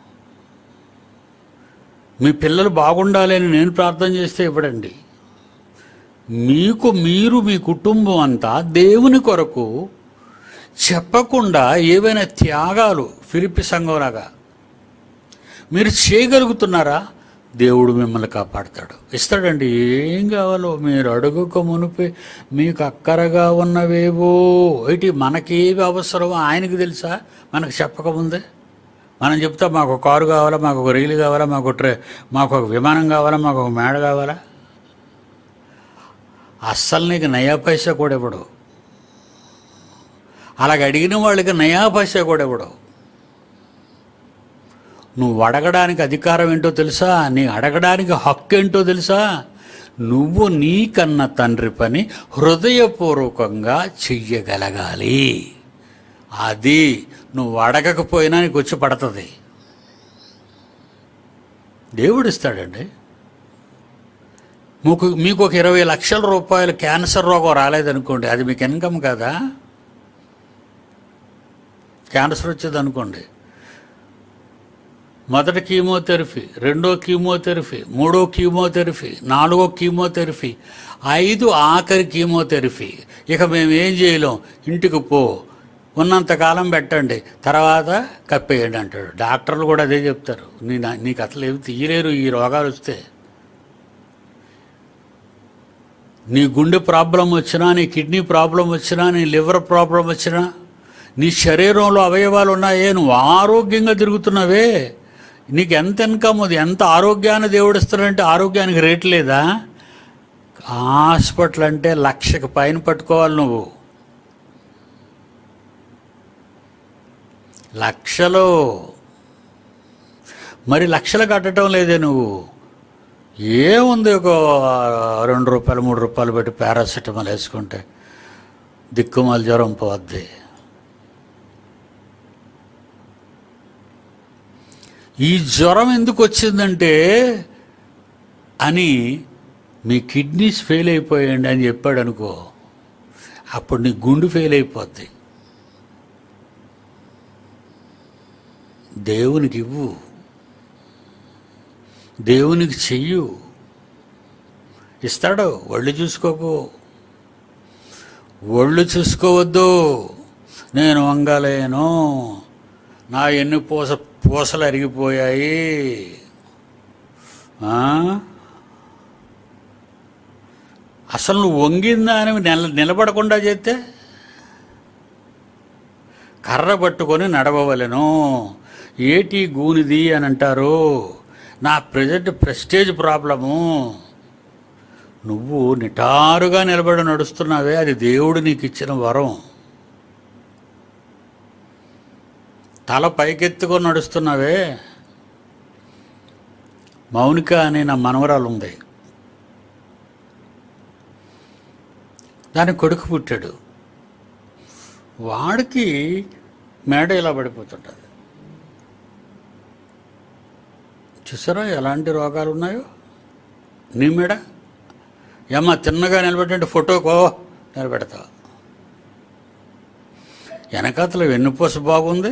మీ పిల్లలు బాగుండాలి అని నేను ప్రార్థన చేస్తే ఇవ్వడండి. మీకు మీరు మీ కుటుంబం అంతా దేవుని కొరకు చెప్పకుండా ఏవైనా త్యాగాలు ఫిలిప్పి సంఘంలాగా మీరు చేయగలుగుతున్నారా? దేవుడు మిమ్మల్ని కాపాడతాడు, ఇస్తాడండి. ఏం కావాలో మీరు అడుగుక మునిపే మీకు అక్కరగా ఉన్నవేవో ఇటు మనకేవి అవసరమో ఆయనకి తెలుసా? మనకు చెప్పకముందే మనం చెప్తా, మాకు ఒక కారు కావాలా, మాకు ఒక రైలు కావాలా, మాకు ట్రే మాకు ఒక విమానం కావాలా, మాకు ఒక మేడ కావాలా. అస్సలు నీకు నయా పైసా కూడా ఇవ్వడు. అలాగ అడిగిన వాళ్ళకి నయా పైసా కూడా ఇవ్వడు. నువ్వు అడగడానికి అధికారం ఏంటో తెలుసా? నీ అడగడానికి హక్కు ఏంటో తెలుసా? నువ్వు నీకన్న తండ్రి పని హృదయపూర్వకంగా చెయ్యగలగాలి. అది నువ్వు అడగకపోయినా నీకు వచ్చి పడుతుంది. దేవుడు ఇస్తాడండి. మీకు మీకు ఒక ఇరవై లక్షల రూపాయలు క్యాన్సర్ రోగం రాలేదనుకోండి, అది మీకు ఇన్కమ్ కదా. క్యాన్సర్ వచ్చేది అనుకోండి, మొదటి కీమోథెరపీ, రెండో కీమోథెరపీ, మూడో కీమోథెరపీ, నాలుగో కీమోథెరపీ, ఐదు ఆఖరి కీమోథెరపీ. ఇక మేము ఏం చేయలేం, ఇంటికి పో, ఉన్నంతకాలం పెట్టండి, తర్వాత కప్పేయండి అంటాడు. డాక్టర్లు కూడా అదే చెప్తారు. నీ నీకు అసలు ఏమి తీయలేరు ఈ రోగాలు వస్తే. నీ గుండె ప్రాబ్లం వచ్చినా, నీ కిడ్నీ ప్రాబ్లం వచ్చినా, నీ లివర్ ప్రాబ్లం వచ్చినా, నీ శరీరంలో అవయవాలు ఉన్నాయే, నువ్వు ఆరోగ్యంగా తిరుగుతున్నావే, నీకు ఎంత ఇన్కమ్ ఉంది, ఎంత ఆరోగ్యాన్ని దేవుడు ఇస్తాడంటే ఆరోగ్యానికి రేటు లేదా? హాస్పిటల్ అంటే లక్షకు పైన పట్టుకోవాలి నువ్వు. లక్షలు మరి లక్షలు కట్టడం లేదే నువ్వు. ఏముంది, ఒక రెండు రూపాయలు మూడు రూపాయలు పెట్టి పారాసిటమాల్ వేసుకుంటే దిక్కుమాల జ్వరం పోద్ది. ఈ జ్వరం ఎందుకు వచ్చిందంటే అని మీ కిడ్నీస్ ఫెయిల్ అయిపోయాయండి అని చెప్పాడు అనుకో, అప్పుడు నీ గుండు ఫెయిల్ అయిపోద్ది. దేవునికి ఇవ్వు, దేవునికి చెయ్యు, ఇస్తాడు. ఒళ్ళు చూసుకోకు, ఒళ్ళు చూసుకోవద్దు. నేను వంగలేను, నా ఎన్ని పూస పూసలు అరిగిపోయాయి, అసలు నువ్వు వంగిందా అని నిల నిలబడకుండా చేస్తే కర్ర పట్టుకొని నడవవలెను. ఏటి గూనిది అని అంటారు. నా ప్రజెంట్ ప్రెస్టేజ్ ప్రాబ్లము. నువ్వు నిటారుగా నిలబడి నడుస్తున్నావే, అది దేవుడు నీకు ఇచ్చిన వరం. తల పైకెత్తుకొని నడుస్తున్నావే. మౌనిక అనే నా మనవరాలు ఉంది, దాని కొడుకు పుట్టాడు. వాడికి మేడ ఇలా పడిపోతుంటుంది. చూసారా ఎలాంటి రోగాలు ఉన్నాయో? నీ మేడ ఏమ్మా తిన్నగా నిలబెట్టే ఫోటోకో నిలబెడతావు, వెనకాతల వెన్నుపూస బాగుంది,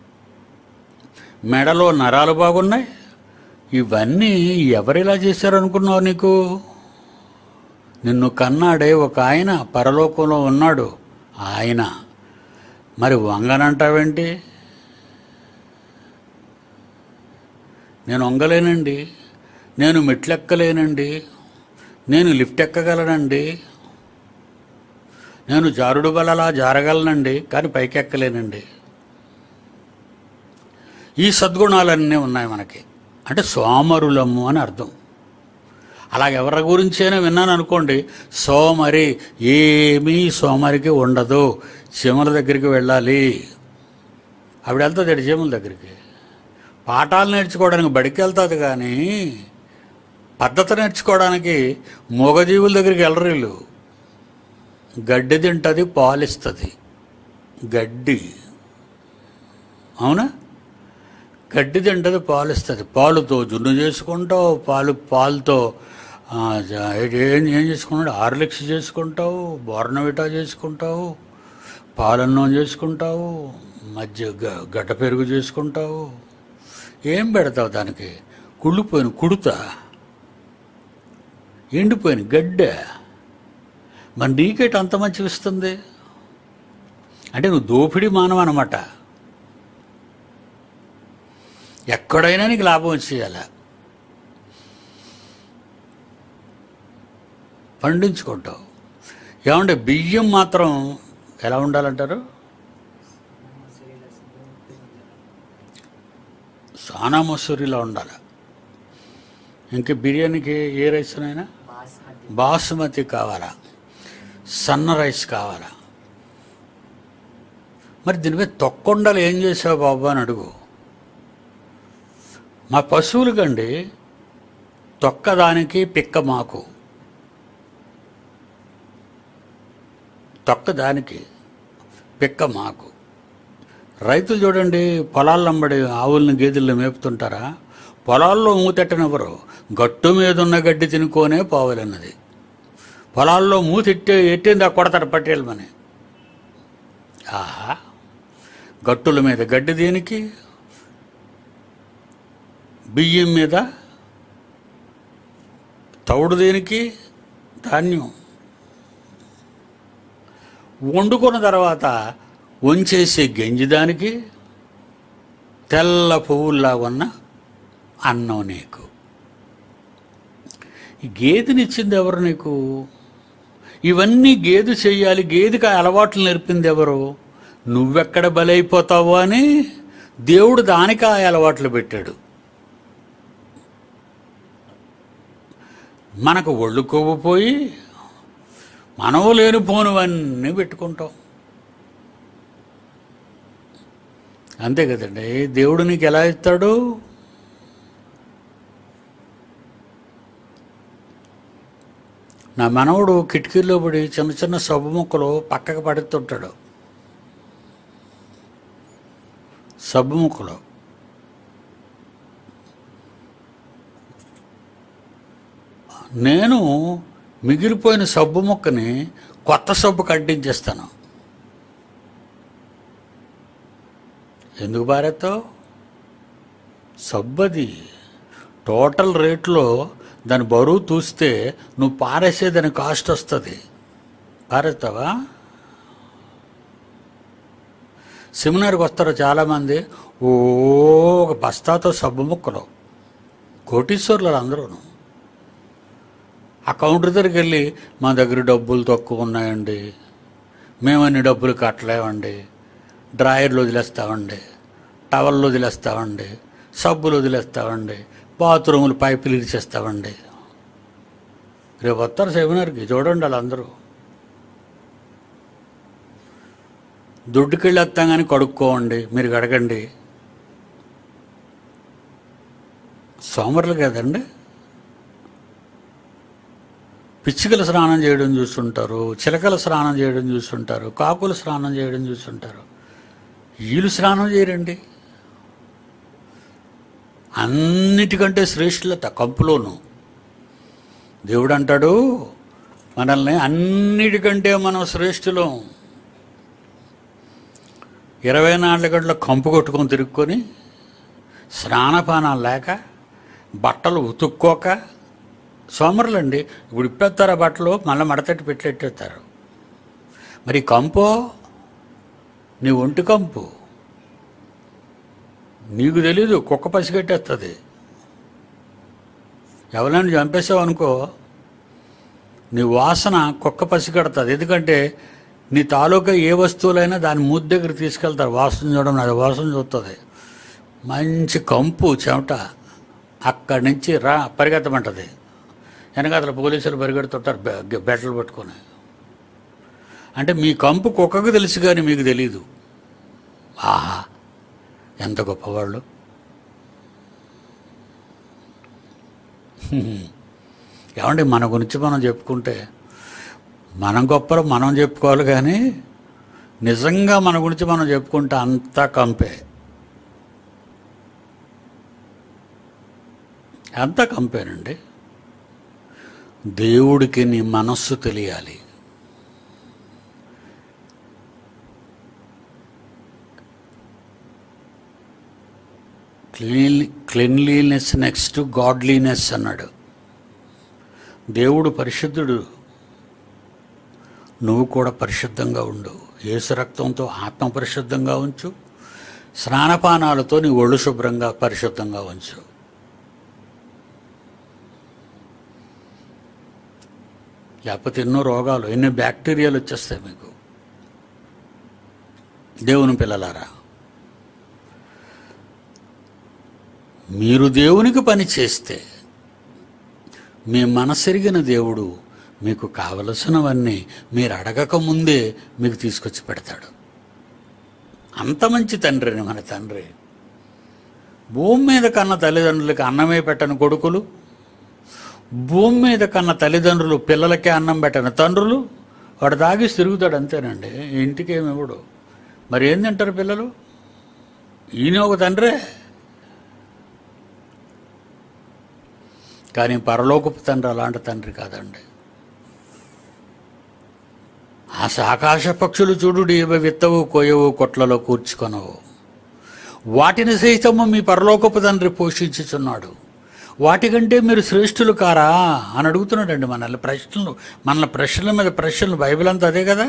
మెడలో నరాలు బాగున్నాయి. ఇవన్నీ ఎవరిలా చేశారనుకున్నావు? నీకు నిన్ను కన్నాడే ఒక ఆయన పరలోకంలో ఉన్నాడు ఆయన. మరి వంగనంటావేంటి? నేను వంగలేనండి, నేను మెట్లెక్కలేనండి, నేను లిఫ్ట్ ఎక్కగలనండి, నేను జారుడు బలలా జారగలనండి, కానీ పైకి ఎక్కలేనండి. ఈ సద్గుణాలన్నీ ఉన్నాయి మనకి. అంటే సోమరులము అని అర్థం. అలాగే ఎవరి గురించైనా విన్నాను అనుకోండి, సోమరి, ఏమీ సోమరికి ఉండదు, చీమల దగ్గరికి వెళ్ళాలి. ఆవిడ వెళ్తుంది చీమల దగ్గరికి, పాఠాలు నేర్చుకోవడానికి బడికి వెళ్తుంది, కానీ పద్ధతి నేర్చుకోవడానికి మూగజీవుల దగ్గరికి వెళ్ళరు వీళ్ళు. గడ్డి తింటుంది, పాలిస్తుంది. గడ్డి, అవునా? గడ్డి తింటుంది, పాలిస్తుంది. పాలుతో జున్ను చేసుకుంటావు, పాలు పాలుతో ఏం ఏం చేసుకుంటావు, హార్లిక్స్ చేసుకుంటావు, బోర్నవిటా చేసుకుంటావు, పాలన్నం చేసుకుంటావు, మధ్య గడ్డ పెరుగు చేసుకుంటావు. ఏం పెడతావు దానికి? కుళ్ళిపోయిన కుడుత, ఎండిపోయిన గడ్డ. మరి నీకేట అంత మంచిగా ఇస్తుంది అంటే నువ్వు దోపిడీ మానవ అన్నమాట. ఎక్కడైనా నీకు లాభం వచ్చేయాల. పండించుకుంటావు. ఏమంటే బియ్యం మాత్రం ఎలా ఉండాలంటారు? సానా మసూరిలా ఉండాలి. ఇంక బిర్యానీకి ఏ రైస్నైనా బాసుమతి కావాలా, సన్న రైస్ కావాలా. మరి దీని మీద తొక్కొండలు ఏం చేసావు బాబు అని అడుగు. మా పశువులకండి తొక్కదానికి పిక్క మాకు, తొక్కదానికి పిక్క మాకు. రైతులు చూడండి, పొలాల్లో అమ్మడి ఆవుల్ని గేదెలను మేపుతుంటారా? పొలాల్లో మూతెట్టనివ్వరు, గట్టు మీద ఉన్న గడ్డి తినుకోనే పోవాలన్నది. పొలాల్లో మూతెట్టే ఎట్టింది ఆ కొడతారు పట్టేళ్ళమని. ఆహా, గట్టుల మీద గడ్డి దేనికి? బియ్యం మీద తౌడు దేనికి? ధాన్యం. వండుకున్న తర్వాత వంచేసే గంజి దానికి, తెల్ల పువ్వుల్లా ఉన్న అన్నం నీకు. ఈ గేదెనిచ్చింది ఎవరు నీకు? ఇవన్నీ గేదె చెయ్యాలి, గేదెకి అలవాట్లు నేర్పింది ఎవరు? నువ్వెక్కడ బలైపోతావో అని దేవుడు దానికి ఆ అలవాట్లు పెట్టాడు. మనకు ఒళ్ళు కొవ్వుపోయి మనవు లేనిపోనివన్నీ పెట్టుకుంటాం. అంతే కదండి. దేవుడు నీకు ఎలా ఇస్తాడు? నా మనవడు కిటికీలో పడి చిన్న చిన్న సబ్బు ముక్కలు పక్కకు పడుతుంటాడు. సబ్బు ముక్కలు నేను మిగిలిపోయిన సబ్బు ముక్కని కొత్త సబ్బు కట్టించేస్తాను. ఎందుకు పారేస్తావు? సబ్బు అది టోటల్ రేట్లో దాని బరువు చూస్తే నువ్వు పారేసే దాని కాస్ట్ వస్తుంది. పారేస్తావా? సెమినార్కి వస్తారు చాలామంది, ఓ ఒక బస్తాతో సబ్బు ముక్కలు, కోటీశ్వర్లు అందరూ. ఆ కౌంటర్ దగ్గరికి వెళ్ళి మా దగ్గర డబ్బులు తక్కువ ఉన్నాయండి, మేమన్ని డబ్బులు కట్టలేమండి, డ్రాయర్లు వదిలేస్తామండి, టవల్లో వదిలేస్తామండి, సబ్బులు వదిలేస్తామండి, బాత్రూములు పైపులు ఇరిచేస్తామండి. రేపు వస్తారు సెమినార్కి, చూడండి వాళ్ళందరూ. దుడ్డుకెళ్ళి వస్తాం కానీ కడుక్కోండి, మీరు కడగండి. సోమరులు కదండి. పిచ్చుకలు స్నానం చేయడం చూస్తుంటారు, చిలకలు స్నానం చేయడం చూస్తుంటారు, కాకులు స్నానం చేయడం చూస్తుంటారు. వీళ్ళు స్నానం చేయరండి. అన్నిటికంటే శ్రేష్ఠులత కంపులోను. దేవుడు అంటాడు మనల్ని అన్నిటికంటే మనం శ్రేష్ఠులం. ఇరవై నాలుగు గంటల కంపు కొట్టుకొని తిరుక్కొని స్నానపానాలు లేక బట్టలు ఉతుక్కోక సోమరులండి. ఇప్పుడు ఇప్పేస్తారా బట్టలు, మళ్ళీ మడతట్టి పెట్టెట్టేస్తారు. మరి కంపో నీ ఒంటి కంపు నీకు తెలీదు, కుక్క పసిగట్టేస్తుంది. ఎవరైనా చంపేసావు అనుకో, నీ వాసన కుక్క పసిగడుతుంది. ఎందుకంటే నీ తాలూకా ఏ వస్తువులైనా దాని మూతి దగ్గర తీసుకెళ్తారు. వాసన చూడడం, అది వాసన చూస్తుంది. మంచి కంపు చెమట, అక్కడి నుంచి రా పరిగెత్తమంటుంది. వెనకాతల పోలీసులు పరిగెడుతుంటారు బెట్టలు పట్టుకొని. అంటే మీ కంపు కుక్కకు తెలుసు కానీ మీకు తెలీదు. ఆహా, ఎంత గొప్పవాళ్ళు. ఏమండి, మన గురించి మనం చెప్పుకుంటే మనం గొప్పలు మనం చెప్పుకోవాలి, కానీ నిజంగా మన గురించి మనం చెప్పుకుంటే అంతా కంపే, అంతా కంపేనండి. దేవుడికి నీ మనస్సు తెలియాలి. క్లీన్ క్లీన్లీనెస్ నెక్స్ట్ గాడ్లీనెస్ అన్నాడు. దేవుడు పరిశుద్ధుడు, నువ్వు కూడా పరిశుద్ధంగా ఉండు. యేసు రక్తంతో ఆత్మ పరిశుద్ధంగా ఉంచు, స్నానపానాలతో నీ ఒళ్ళు శుభ్రంగా పరిశుద్ధంగా ఉంచు. లేకపోతే ఎన్నో రోగాలు, ఎన్నో బ్యాక్టీరియాలు వచ్చేస్తాయి మీకు. దేవుని పిల్లలారా, మీరు దేవునికి పని చేస్తే మీ మనసెరిగిన దేవుడు మీకు కావలసినవన్నీ మీరు అడగక ముందే మీకు తీసుకొచ్చి పెడతాడు. అంత మంచి తండ్రిని మన తండ్రి. భూమి మీద కన్న తల్లిదండ్రులకి అన్నమే పెట్టని కొడుకులు, భూమి మీద కన్న తల్లిదండ్రులు పిల్లలకే అన్నం పెట్టని తండ్రులు, వాడు తాగేసి తిరుగుతాడు అంతేనండి. ఇంటికేమి ఇవ్వడు. మరి ఏం తింటారు పిల్లలు? ఈయన ఒక తండ్రే. కానీ పరలోకపు తండ్రి అలాంటి తండ్రి కాదండి. ఆ ఆకాశ పక్షులు చూడు, ఇవి విత్తవు, కోయవు, కొట్లలో కూర్చుకొనవు, వాటిని సైతము మీ పరలోకపు తండ్రి పోషించుచున్నాడు. వాటికంటే మీరు శ్రేష్ఠులు కారా అని అడుగుతున్నాడండి మనల్ని. ప్రశ్నలు, మన ప్రశ్నల మీద ప్రశ్నలు. బైబిల్ అంతా అదే కదా.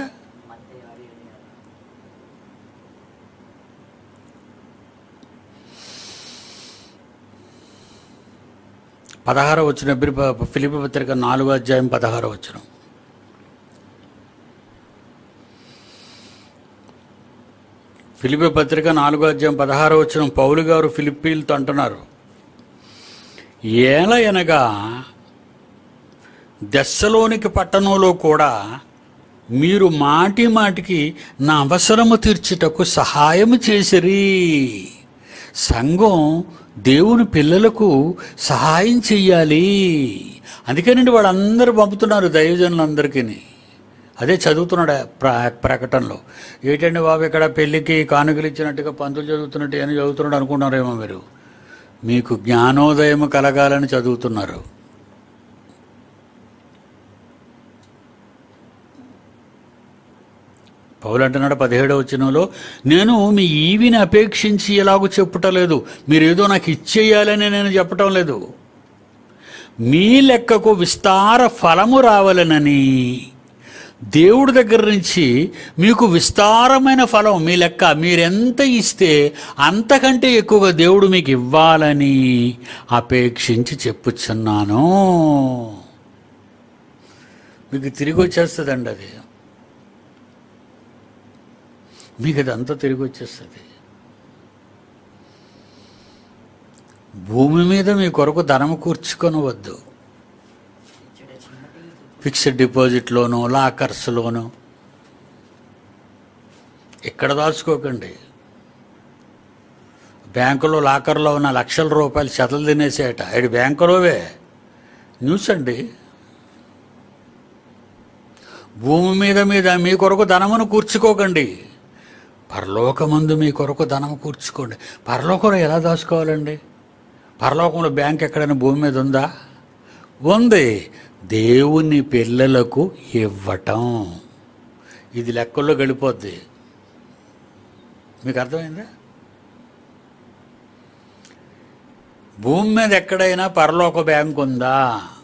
పదహారో వచ్చిన ఫిలిప్పీ పత్రిక నాలుగో అధ్యాయం పదహారో వచ్చిన. ఫిలిప్పీ పత్రిక నాలుగో అధ్యాయం పదహారో వచ్చిన పౌలు గారు ఫిలిప్పీలతో అంటున్నారు, ఏలయనగా దెస్సలోనికి పట్టణంలో కూడా మీరు మాటి మాటికి నా అవసరము తీర్చుటకు సహాయము చేసిరి. సంఘం దేవుని పిల్లలకు సహాయం చెయ్యాలి. అందుకేనండి వాళ్ళందరూ పంపుతున్నారు దైవజనులందరికీ. అదే చదువుతున్నాడు ప్ర ప్రకటనలో. ఏంటండి బాబు ఇక్కడ పెళ్ళికి కానుకలు ఇచ్చినట్టుగా పంతులు చదువుతున్నట్టు అని చదువుతున్నాడు అనుకుంటున్నారేమో మీరు. మీకు జ్ఞానోదయం కలగాలని చదువుతున్నారు. పౌలు అంటున్నాడు పదిహేడవ వచనంలో, నేను మీ ఈవిని అపేక్షించి ఎలాగో చెప్పుటలేదు, మీరేదో నాకు ఇచ్చేయాలని నేను చెప్పటం లేదు, మీ లెక్కకు విస్తార ఫలము రావాలనని దేవుడి దగ్గర నుంచి మీకు విస్తారమైన ఫలం, మీ లెక్క మీరెంత ఇస్తే అంతకంటే ఎక్కువగా దేవుడు మీకు ఇవ్వాలని అపేక్షించి చెప్పుచున్నాను. మీకు తిరిగి వచ్చేస్తుందండి అది, మీకు అదంతా తిరిగి వచ్చేస్తుంది. భూమి మీద మీ కొరకు ధనము కూర్చుకొనవద్దు. ఫిక్స్డ్ డిపాజిట్లోను లాకర్స్లోను ఇక్కడ దాచుకోకండి. బ్యాంకులో లాకర్లో ఉన్న లక్షల రూపాయలు చెతలు తినేసేట, ఐదు బ్యాంకులోవే న్యూస్ అండి. భూమి మీద మీద మీ కొరకు ధనమును కూర్చుకోకండి, పరలోకమందు మీ కొరకు ధనము కూర్చుకోండి. పరలోకంలో ఎలా దాచుకోవాలండి? పరలోకంలో బ్యాంక్ ఎక్కడైనా భూమి మీద ఉందా? ఉంది. దేవుని పిల్లలకు ఇవ్వటం, ఇది లెక్కల్లో గడిపోద్ది. మీకు అర్థమైందా? భూమి మీద ఎక్కడైనా పరలోక బ్యాంక్ ఉందా?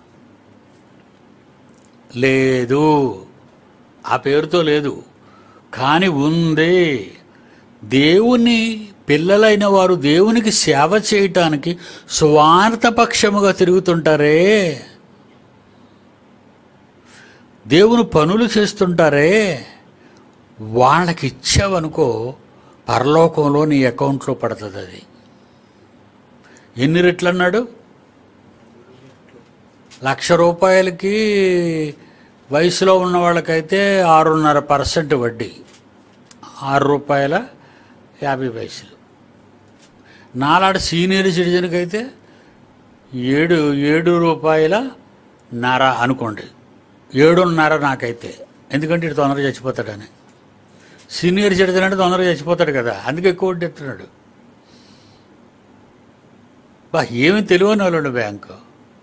లేదు, ఆ పేరుతో లేదు, కానీ ఉంది. దేవుని పిల్లలైన వారు దేవునికి సేవ చేయటానికి స్వార్థపక్షముగా తిరుగుతుంటారే, దేవుని పనులు చేస్తుంటారే, వాళ్ళకి ఇచ్చావనుకో పరలోకంలో నీ అకౌంట్లో పడుతుంది. అది ఎన్ని రెట్లు అన్నాడు? లక్ష రూపాయలకి వయసులో ఉన్న వాళ్ళకైతే ఆరున్నర పర్సెంట్ వడ్డీ, ఆరు రూపాయల యాభై పైసలు. నాలాడు సీనియర్ సిటిజన్కి అయితే ఏడు ఏడు రూపాయల నర అనుకోండి, ఏడున్నర నాకైతే. ఎందుకంటే ఇటు తొందరగా చచ్చిపోతాడని. సీనియర్ సిటిజన్ అంటే తొందరగా చచ్చిపోతాడు కదా, అందుకే ఎక్కువ వడ్డీ ఎత్తున్నాడు. బా ఏమి తెలియని వాళ్ళు బ్యాంకు.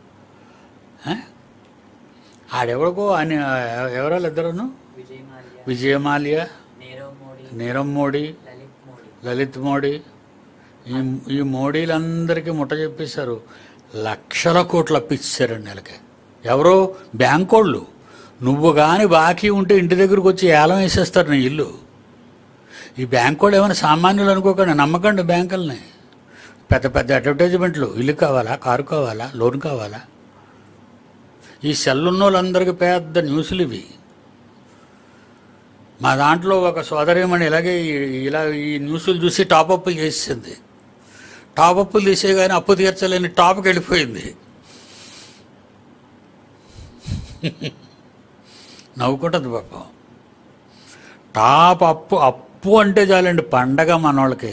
ఆడెవరికో అని ఎవరాళ్ళు ఇద్దరును, విజయమాల్య, నీరవ్ మోడీ, లలిత్ మోడీ, ఈ ఈ మోడీలందరికీ ముట్ట చెప్పేశారు. లక్షల కోట్లు అప్పిచ్చారండి నెలకి. ఎవరో బ్యాంకోళ్ళు. నువ్వు కానీ బాకీ ఉంటే ఇంటి దగ్గరకు వచ్చి ఏలం వేసేస్తారు నీ ఇల్లు. ఈ బ్యాంకోళ్ళు ఏమైనా సామాన్యులు అనుకోకండి, నమ్మకండి బ్యాంకుల్ని. పెద్ద పెద్ద అడ్వర్టైజ్మెంట్లు, ఇల్లు కావాలా, కారు కావాలా, లోన్ కావాలా, ఈ సెల్ ఉన్న వాళ్ళందరికీ పెద్ద న్యూస్లు ఇవి. మా దాంట్లో ఒక సోదరేమని ఇలాగే ఇలా ఈ న్యూస్లు చూసి టాపప్లు చేసింది. టాపప్లు తీసే కానీ అప్పు తీర్చలేని టాప్కి వెళ్ళిపోయింది. నవ్వుకుంటుంది పాపం. టాప్ అప్పు అప్పు అంటే చాలండి పండగ మనోళ్ళకి.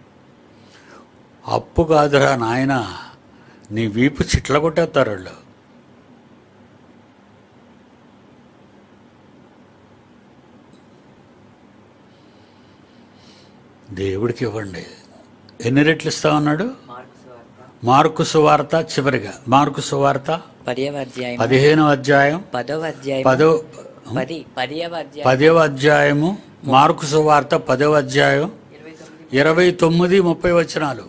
అప్పు కాదురా నాయన, నీ వీపు చిట్ల కొట్టేస్తారు వాళ్ళు. దేవుడికి ఇవ్వండి. ఎన్ని రెట్లు ఇస్తామన్నాడు? మార్కు సువార్త చివరిగా, మార్కు సువార్త పదిహేనవ అధ్యాయం
పదవ అధ్యాయం
పదో
పది పదివ అధ్యాయం
పదవ అధ్యాయము మార్కు సువార్త పదవ అధ్యాయం ఇరవై తొమ్మిది ముప్పై వచనాలు.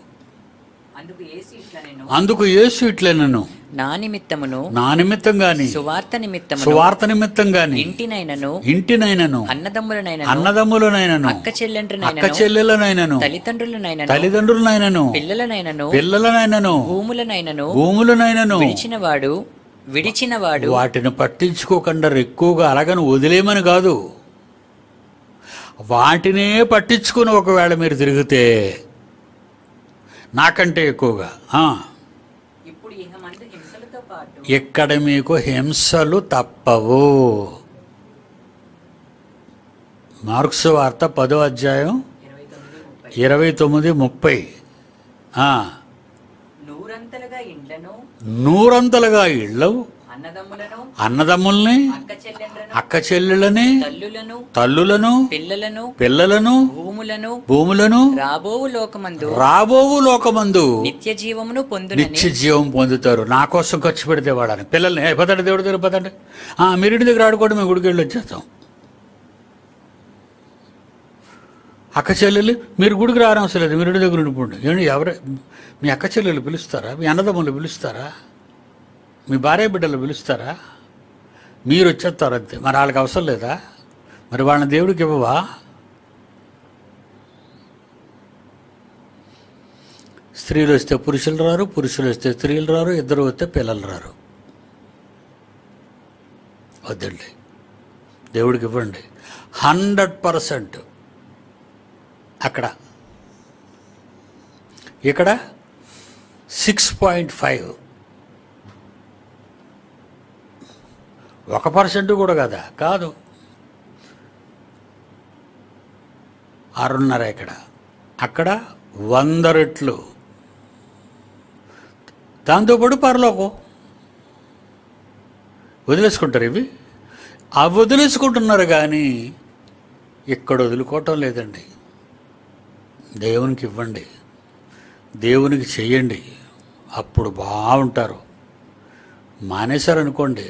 అందుకు యేసు ఇట్లనెను,
నా నిమిత్తమును
నా నిమిత్తం గాని
సువార్త నిమిత్తము
సువార్త నిమిత్తం గాని
ఇంటినైనను
ఇంటినైనను
అన్నదమ్ములనైనను
అన్నదమ్ములనైనను
అక్క చెల్లెండ్రనైనను
అక్క చెల్లెలనైనను
తల్లిదండ్రులనైనను
తల్లిదండ్రులనైనను
పిల్లలనైనను
పిల్లలనైనను
భూములనైనను
భూములనైనను
విడిచినవాడు విడిచినవాడు
వాటిని పట్టించుకోకుండా ఎక్కువగా అలాగని వదిలేమని కాదు, వాటినే పట్టించుకుని ఒకవేళ మీరు తిరిగితే నాకంటే ఎక్కువగా ఇక్కడ మీకు హింసలు తప్పవు. మార్కు సువార్త పదో అధ్యాయం ఇరవై తొమ్మిది ముప్పై.
నూరంతలుగా ఇండ్లను
నూరంతలుగా ఇళ్ళవు
అన్నదమ్ములను
అన్నదమ్ముల్ని,
అక్క చెల్లెండ్రను
అక్క చెల్లెళ్ళని,
తల్లులను
తల్లులను,
పిల్లలను
పిల్లలను,
భూములను
భూములను,
రాబోవు లోకమందు
రాబోవు లోకమందు
నిత్య జీవమును పొందునని
నిత్య జీవం పొందుతారు. నా కోసం ఖర్చు పెడితే వాడని పిల్లల్ని, "ఏ, పదండి దేవుడి దగ్గర పదండి, ఆ, మీరు ఇంటి దగ్గర ఆడుకోండి, మేము గుడికి వెళ్ళి వచ్చేస్తాం." అక్క చెల్లెలు, "మీరు గుడికి రావడం లేదు, మీరు ఇంటి దగ్గర ఉండిపోండి." ఏంటి, ఎవరు మీ అక్క చెల్లెలు పిలుస్తారా? మీ అన్నదమ్ములు పిలుస్తారా? మీ భార్య బిడ్డలు పిలుస్తారా? మీరు వచ్చేస్తారు అంతే. మరి వాళ్ళకి అవసరం లేదా? మరి వాళ్ళని దేవుడికి ఇవ్వవా? స్త్రీలు వస్తే పురుషులు రారు, పురుషులు వస్తే స్త్రీలు రారు, ఇద్దరు వస్తే పిల్లలు రారు. వద్దండి, దేవుడికి ఇవ్వండి. హండ్రెడ్ పర్సెంట్ అక్కడ, ఇక్కడ సిక్స్ పాయింట్ ఫైవ్ ఒక పర్సెంట్ కూడా కదా, కాదు, ఆరున్నర. ఇక్కడ అక్కడ వంద రెట్లు. దాంతోపాటు పరలోకం వదిలేసుకుంటారు. ఇవి అవి వదిలేసుకుంటున్నారు కానీ ఇక్కడ వదులుకోవటం లేదండి. దేవునికి ఇవ్వండి, దేవునికి చెయ్యండి, అప్పుడు బాగుంటారు. మానేశారనుకోండి,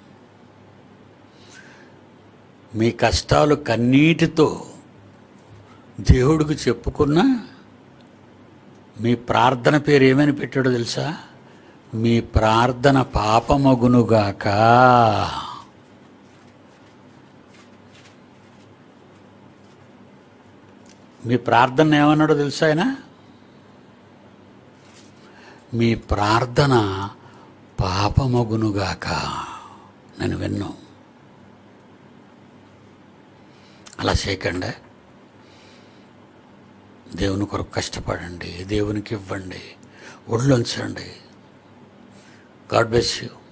మీ కష్టాలు కన్నీటితో దేవుడికి చెప్పుకున్నా మీ ప్రార్థన పేరు ఏమని పెట్టాడో తెలుసా? మీ ప్రార్థన పాపమగునుగాక. మీ ప్రార్థన ఏమన్నాడో తెలుసా ఆయన? మీ ప్రార్థన పాపమగునుగాక. నేను విన్నా. అలా చేయకండి. దేవుని కొరకు కష్టపడండి, దేవునికి ఇవ్వండి, ఒళ్ళొంచండి. God bless you.